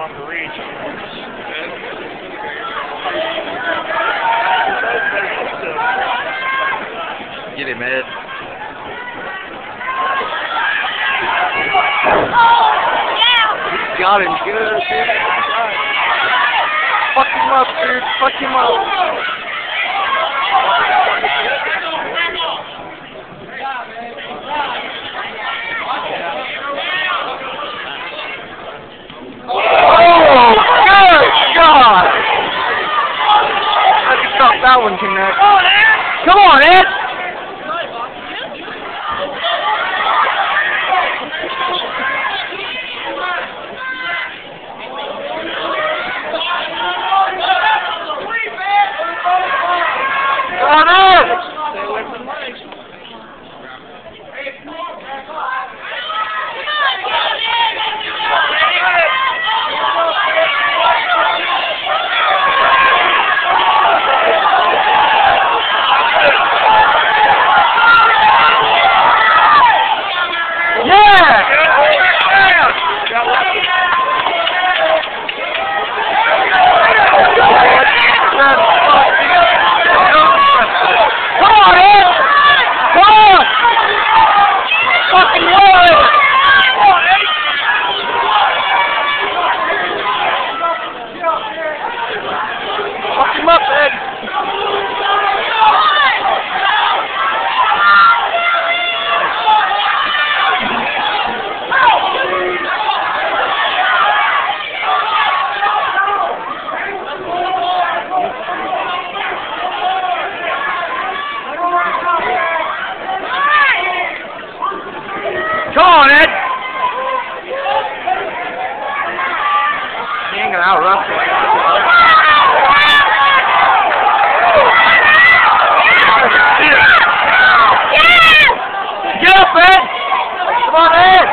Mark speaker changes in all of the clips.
Speaker 1: want to reach.
Speaker 2: Get him, Ed.
Speaker 3: Yeah.
Speaker 2: Got him good, dude. Fuck him up, dude. Fuck him up. Oh, good God! I just thought that one connect. Come on, Ed! Fuck him up, Ed! Come on, Ed! He ain't gonna out-rough you. Get up, Ed! Come on, Ed!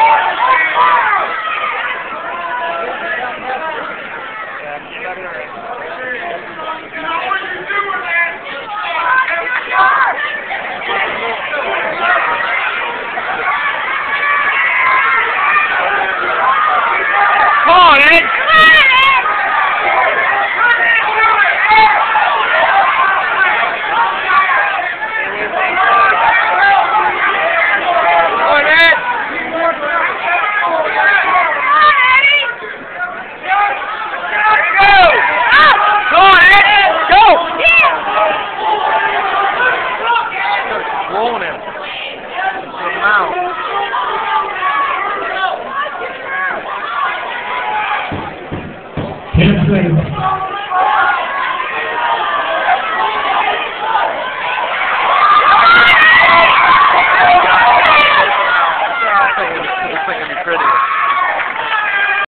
Speaker 2: Come on, Ed! Blowing him. Out.
Speaker 4: Can't say.